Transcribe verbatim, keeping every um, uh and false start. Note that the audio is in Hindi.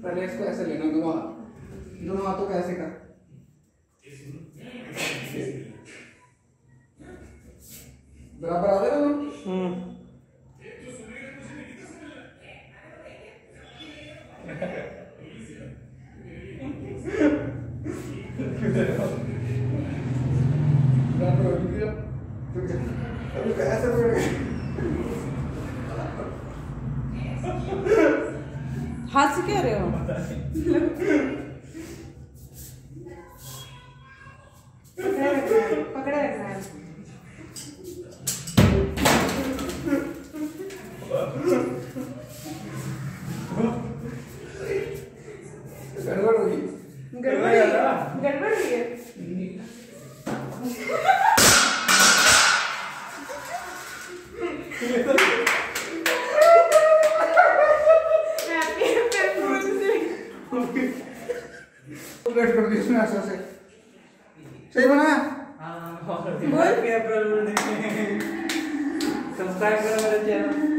पहले इसको ऐसे लेना, दोनों दोनों हाथों को ऐसे कर, बराबर आ रहा है ना। हम्म हाथ से क्या रहे हो? पकड़े रखना है। गड़बड़ होगी, गड़बड़ गड़बड़ हुई है। कर दी उसने ऐसे से, सही बनाया? हाँ, बोल। सब्सक्राइब करो मेरे चैनल।